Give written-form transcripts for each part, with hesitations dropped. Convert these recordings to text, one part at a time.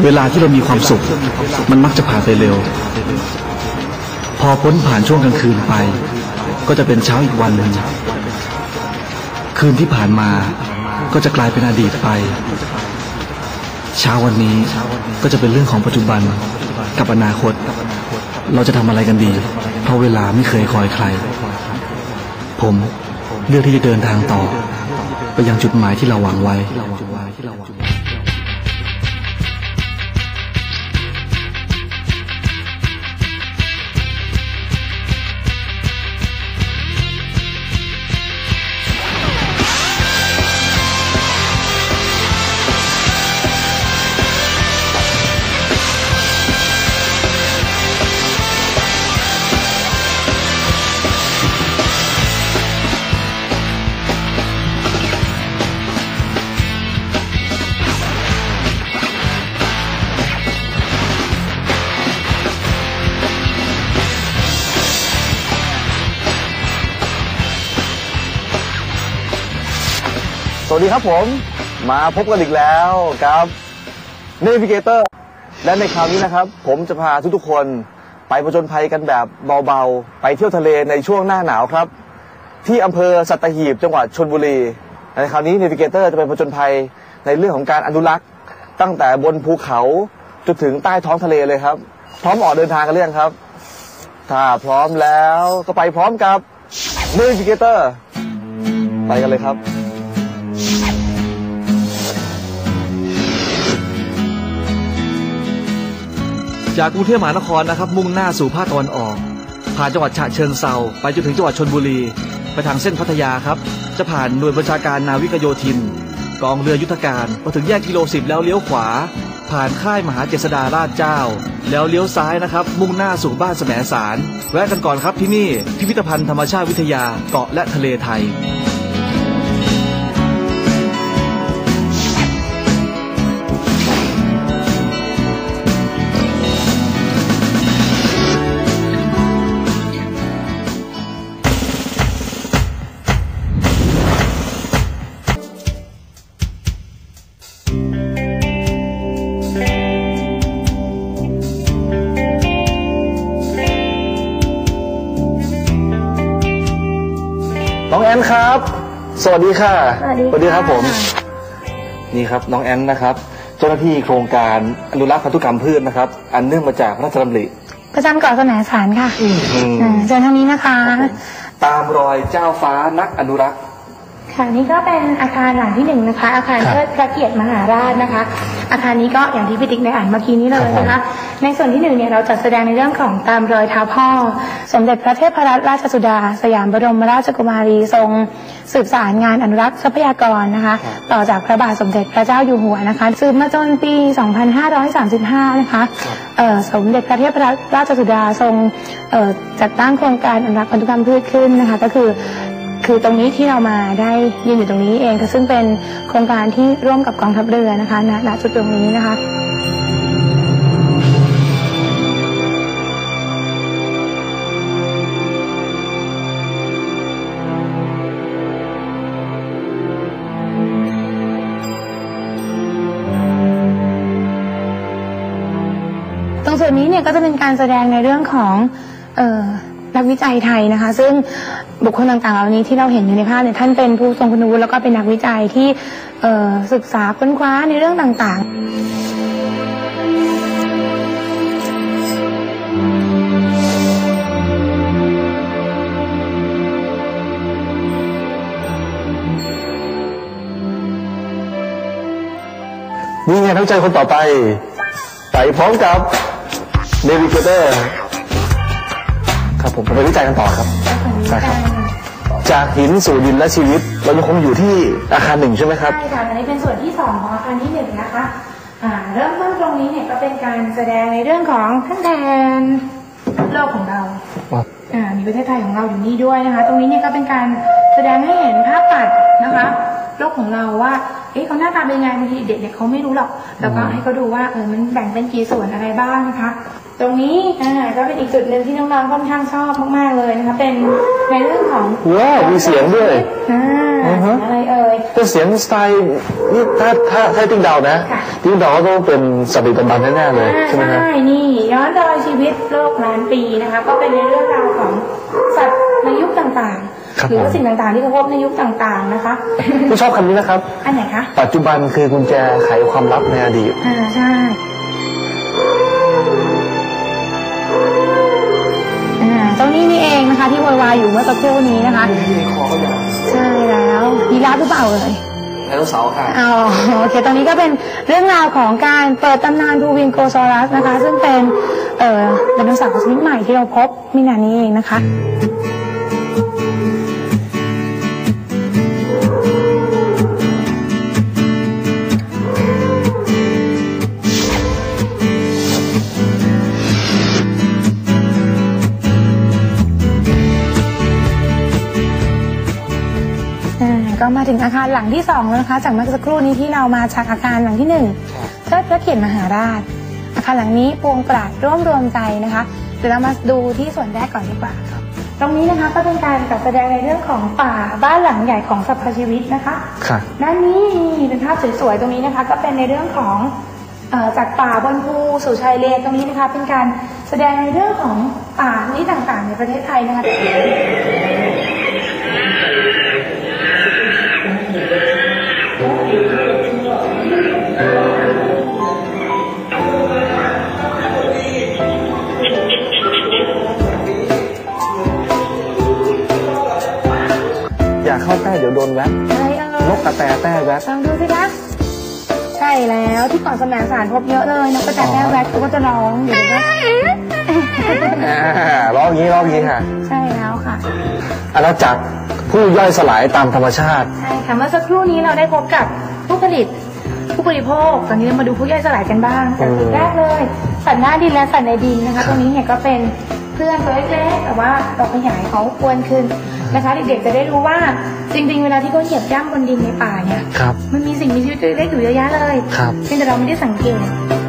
เวลาที่เรามีความสุขมันมักจะผ่านไปเร็วพอพ้นผ่านช่วงกลางคืนไปก็จะเป็นเช้าอีกวันหนึ่งคืนที่ผ่านมาก็จะกลายเป็นอดีตไปเช้าวันนี้ก็จะเป็นเรื่องของปัจจุบันกับอนาคตเราจะทำอะไรกันดีเพราะเวลาไม่เคยคอยใครผมเลือกที่จะเดินทางต่อไปยังจุดหมายที่เราหวังไว้สวัสดีครับผมมาพบกันอีกแล้วกับ Navigator และในคราวนี้นะครับผมจะพาทุกๆคนไปผจญภัยกันแบบเบาๆไปเที่ยวทะเลในช่วงหน้าหนาวครับที่อำเภอสัตหีบจังหวัดชลบุรีในคราวนี้ Navigator จะไปผจญภัยในเรื่องของการอนุรักษ์ตั้งแต่บนภูเขาจนถึงใต้ท้องทะเลเลยครับพร้อมออกเดินทางกันหรือยังครับถ้าพร้อมแล้วก็ไปพร้อมกับ Navigator ไปกันเลยครับจากกรุงเทพมหานครนะครับมุ่งหน้าสู่ภาคตะวันออกผ่านจังหวัดฉะเชิงเทราไปจนถึงจังหวัดชลบุรีไปทางเส้นพัทยาครับจะผ่านหน่วยบัญชาการนาวิกโยธินกองเรือยุทธการพอถึงแยกกิโล 10แล้วเลี้ยวขวาผ่านค่ายมหาเจษฎาราชเจ้าแล้วเลี้ยวซ้ายนะครับมุ่งหน้าสู่บ้านแสมสารแวะกันก่อนครับที่นี่พิพิธภัณฑ์ธรรมชาติวิทยาเกาะและทะเลไทยน้องแอนครับสวัสดีค่ะสวัสดีครับผมนี่ครับน้องแอนนะครับเจ้าหน้าที่โครงการอนุรักษ์พันธุกรรมพืชนะครับอันเนื่องมาจากพระราชดำริประจำเกาะแสมสารค่ะเจอทางนี้นะคะตามรอยเจ้าฟ้านักอนุรักษ์ค่ะนี่ก็เป็นอาคารหลังที่1นะคะอาคารเทิดพระเกียรติมหาราชนะคะอาคารนี้ก็อย่างที่พี่ติ๊กได้อ่านเมื่อกี้นี้เลยนะคะในส่วนที่1เนี่ยเราจัดแสดงในเรื่องของตามรอยเท้าพ่อสมเด็จพระเทพรัตนราชสุดาสยามบรมราชกุมารีทรงสืบสารงานอนุรักษ์ทรัพยากรนะคะต่อจากพระบาทสมเด็จพระเจ้าอยู่หัวนะคะสืบมาจนปี 2535 นะคะสมเด็จพระเทพรัตนราชสุดาทรงจัดตั้งโครงการอนุรักษ์พันธุกรรมพืชขึ้นนะคะก็คือตรงนี้ที่เรามาได้ยืนอยู่ตรงนี้เองซึ่งเป็นโครงการที่ร่วมกับกองทัพเรือนะคะณจุดตรงนี้นะคะตรงส่วนนี้เนี่ยก็จะเป็นการแสดงในเรื่องของนักวิจัยไทยนะคะซึ่งบุคคลต่างๆเหล่านี้ที่เราเห็นอยู่ในภาพเนี่ยท่านเป็นผู้ทรงคุณวุฒิแล้วก็เป็นนักวิจัยที่ศึกษาค้นคว้าในเรื่องต่างๆนี่ไงนักวิจัยคนต่อไปไปพร้อมกับ Navigatorครับผมไปวิจัยกันต่อครับใช่ครับจากหินสู่ดินและชีวิตเรายังคงอยู่ที่อาคาร1ใช่ไหมครับใช่ค่ะอันนี้เป็นส่วนที่2ของอาคารที่1นะคะเริ่มต้นตรงนี้เนี่ยก็เป็นการแสดงในเรื่องของขั้นแทนโลกของเรามีประเทศไทยของเราอยู่นี่ด้วยนะคะตรงนี้เนี่ยก็เป็นการแสดงให้เห็นภาพตัดนะคะโลกของเราว่าเขาหน้าตาเป็นไงบางทีเด็กๆเขาไม่รู้หรอกแล้วก็ให้เขาดูว่ามันแบ่งเป็นกี่ส่วนอะไรบ้างนะคะตรงนี้ก็เป็นอีกจุดหนึ่งที่น้องๆค่อนข้างชอบมากๆเลยนะคะเป็นในเรื่องของว้าวมีเสียงด้วยอะไรเป็นเสียงสไตล์นี่ถ้าติ๊กดาวนะที่เราก็ต้องเป็นสัตว์ดึกดำบรรพ์แน่ๆเลยใช่ไหมครับใช่นี่ย้อนรอยชีวิตโลกล้านปีนะคะก็เป็นในเรื่องราวของสัตว์ในยุคต่างๆหรือว่าสิ่งต่างๆที่เขาพบในยุคต่างๆนะคะที่ชอบคำนี้นะครับอันไหนคะปัจจุบันคือกุญแจไขความลับในอดีตใช่เจ้านี่เองนะคะที่โวยวายอยู่เมื่อสักครู่นี้นะคะใช่แล้วยีราฟหรือเปล่าเลยไดโนเสาร์ค่ะโอเคตอนนี้ก็เป็นเรื่องราวของการเปิดตำนานทูวิงโกซอรัสนะคะซึ่งเป็นไดโนเสาร์ชนิดใหม่ที่เราพบไม่นานนี้เองนะคะก็มาถึงอาคารหลังที่2แล้วนะคะจากเมื่อสักครู่นี้ที่เรามาจากอาคารหลังที่1เทิดพระเกียรติมหาราชอาคารหลังนี้ปวงปราดร่วมรวมใจนะคะเดี๋ยวเรามาดูที่ส่วนแรกก่อนดีกว่าตรงนี้นะคะก็เป็นการจัดแสดงในเรื่องของป่าบ้านหลังใหญ่ของสรรพชีวิตนะคะด้านนี้เป็นภาพสวยๆตรงนี้นะคะก็เป็นในเรื่องของจากป่าบนภูสู่ชายเลนตรงนี้นะคะเป็นการแสดงในเรื่องของป่านี้ต่างๆในประเทศไทยนะคะอย่าเข้าใกล้เดี๋ยวโดนแวะนกกระแตแต้แวะลองดูสิคะใช่แล้วที่เกาะแสมสารพบเยอะเลยนกกระแตแต้แวะเขาก็จะร้องอยู่ด้วยร้องอย่างนี้ค่ะใช่แล้วค่ะอาณาจักรผู้ย่อยสลายตามธรรมชาติใช่ค่ะเมื่อสักครู่นี้เราได้พบกับผู้ผลิตผู้บริโภคตอนนี้เรามาดูผู้ย่อยสลายกันบ้างจากจุดแรกเลยสัตว์หน้าดินและสัตว์ในดินนะคะตรงนี้เนี่ยก็เป็นเพื่อนตัวเล็กๆแต่ว่าเราขยายเขาอ้วนขึ้นนะคะเด็กๆจะได้รู้ว่าจริงๆเวลาที่เขาเหยียบย่ำบนดินในป่าเนี่ยมันมีสิ่งมีชีวิตเล็กๆอยู่เยอะแยะเลยเพียงแต่เราไม่ได้สังเกต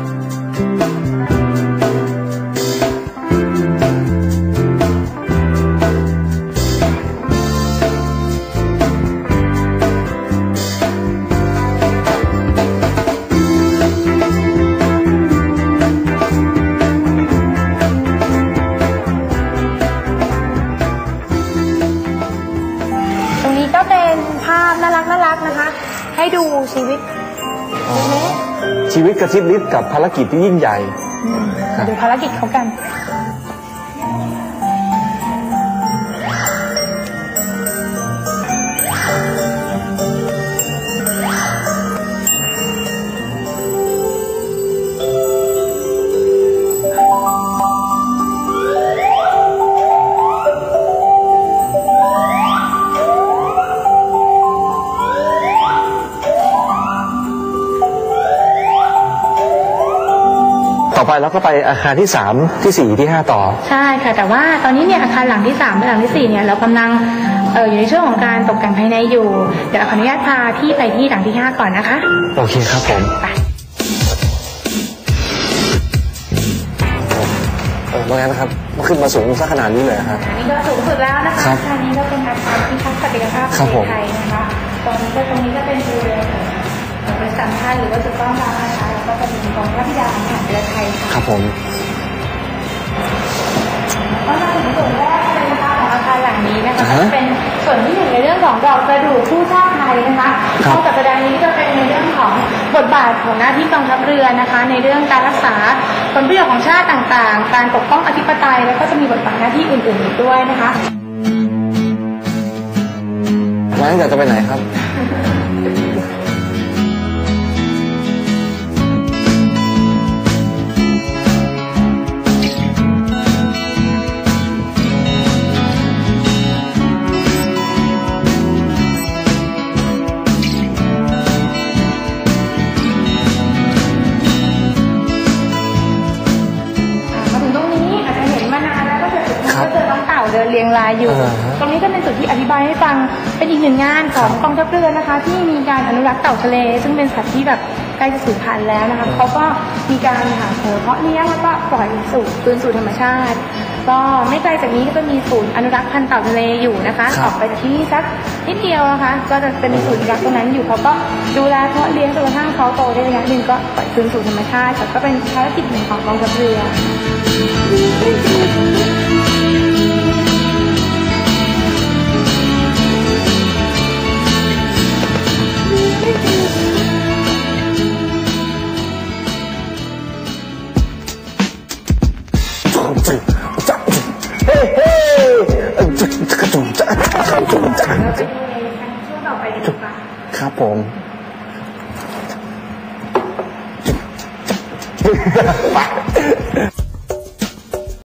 นะคะให้ดูชีวิตกระชิดริดกับภารกิจที่ยิ่งใหญ่ดูภารกิจเขากันต่อไปแล้วก็ไปอาคารที่3ที่4ที่5ต่อใช่ค่ะแต่ว่าตอนนี้เนี่ยอาคารหลังที่3และหลังที่4เนี่ยเรากำลังอยู่ในช่วงของการตกแต่งภายในอยู่เดี๋ยวขออนุญาตพาที่ไปที่หลังที่5ก่อนนะคะโอเคครับผมไปว่าไงนะครับขึ้นมาสูงสักขนาดนี้เลยครับอันนี้ก็สูงสุดแล้วนะคะอันนี้ก็เป็นอาคารที่พักสันติภาพไทยนะคะตรงนี้ก็เป็นบริเวณบริษัทไทยหรือว่าจุดต้อนรับนะคะแล้วก็จะมีกองทัพยาทหารเรือไทยค่ะครับผมก็มาถึงส่วนแรกเลยนะคะของอาคารหลังนี้นะคะเป็นส่วนที่1ในเรื่องของดอกกระดูกผู้ชาติไทยนะคะห้องจัดแสดงนี้จะเป็นในเรื่องของบทบาทของหน้าที่กองทัพเรือนะคะในเรื่องการรักษาผลประโยชน์ของชาติต่างๆการปกป้องอธิปไตยแล้วก็จะมีบทบาทหน้าที่อื่นๆอีกด้วยนะคะแล้วอยากจะไปไหนครับเดินเรียงรายอยู่ตรงนี้ก็เป็นจุดที่อธิบายให้ฟังเป็นอีกหนึ่งงานของกองทัพเรือนะคะที่มีการอนุรักษ์เต่าทะเลซึ่งเป็นสัตว์ที่แบบใกล้จะสูญพันธุ์แล้วนะคะเขาก็มีการเพาะเลี้ยงแล้วก็ปล่อยคืนสู่ธรรมชาติก็ไม่ไกลจากนี้ก็จะมีศูนย์อนุรักษ์พันธุ์เต่าทะเลอยู่นะคะครับออกไปที่สักนิดเดียวนะคะก็จะเป็นศูนย์อนุรักษ์ตรงนั้นอยู่เขาก็ดูแลเพาะเลี้ยงจนกระทั่งเขาโตได้ระยะหนึ่งก็ปล่อยคืนสู่ธรรมชาติแต่ก็เป็นภารกิจหนึ่งของกองทัพเรือเฮ้เฮ้จุ๊จ้าเราไปดูในช่วงต่อไปเลยดีกว่าครับผมไป